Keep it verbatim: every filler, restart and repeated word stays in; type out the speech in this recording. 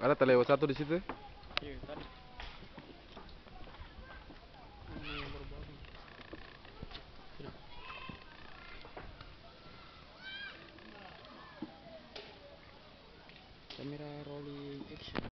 Ada terlewat satu di situ. Iya tadi. Ini yang baru-baru. Sudah. Kamera rolling action.